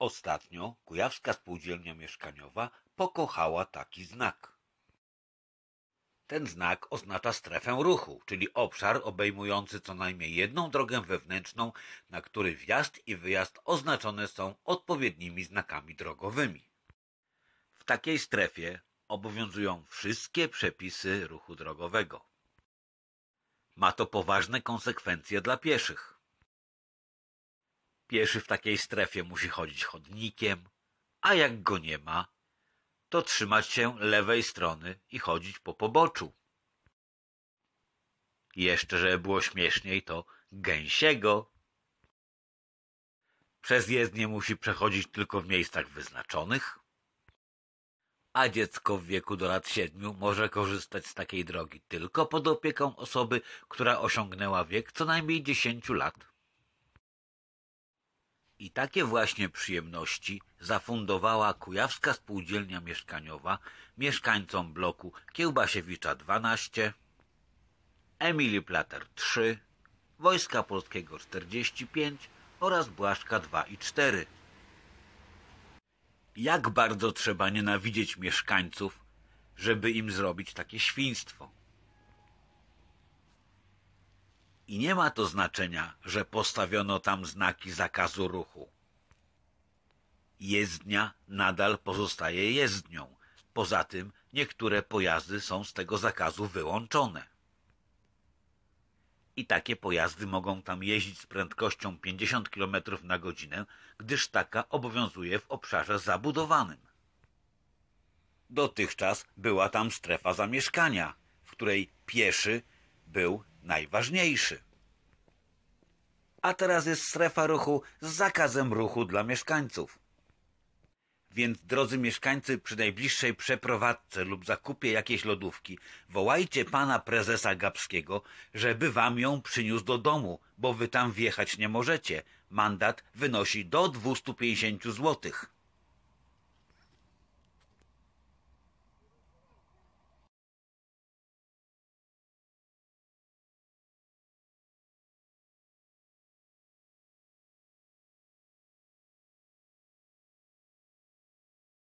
Ostatnio Kujawska Spółdzielnia Mieszkaniowa pokochała taki znak. Ten znak oznacza strefę ruchu, czyli obszar obejmujący co najmniej jedną drogę wewnętrzną, na który wjazd i wyjazd oznaczone są odpowiednimi znakami drogowymi. W takiej strefie obowiązują wszystkie przepisy ruchu drogowego. Ma to poważne konsekwencje dla pieszych. Pieszy w takiej strefie musi chodzić chodnikiem, a jak go nie ma, to trzymać się lewej strony i chodzić po poboczu. Jeszcze, żeby było śmieszniej, to gęsiego. Przez jezdnię musi przechodzić tylko w miejscach wyznaczonych, a dziecko w wieku do lat 7 może korzystać z takiej drogi tylko pod opieką osoby, która osiągnęła wiek co najmniej 10 lat. I takie właśnie przyjemności zafundowała Kujawska Spółdzielnia Mieszkaniowa mieszkańcom bloku Kiełbasiewicza 12, Emilii Plater 3, Wojska Polskiego 45 oraz Błaszka 2 i 4. Jak bardzo trzeba nienawidzieć mieszkańców, żeby im zrobić takie świństwo. I nie ma to znaczenia, że postawiono tam znaki zakazu ruchu. Jezdnia nadal pozostaje jezdnią. Poza tym niektóre pojazdy są z tego zakazu wyłączone. I takie pojazdy mogą tam jeździć z prędkością 50 km na godzinę, gdyż taka obowiązuje w obszarze zabudowanym. Dotychczas była tam strefa zamieszkania, w której pieszy był najważniejszy. A teraz jest strefa ruchu z zakazem ruchu dla mieszkańców. Więc, drodzy mieszkańcy, przy najbliższej przeprowadzce lub zakupie jakiejś lodówki wołajcie pana prezesa Gapskiego, żeby wam ją przyniósł do domu, bo wy tam wjechać nie możecie. Mandat wynosi do 250 zł.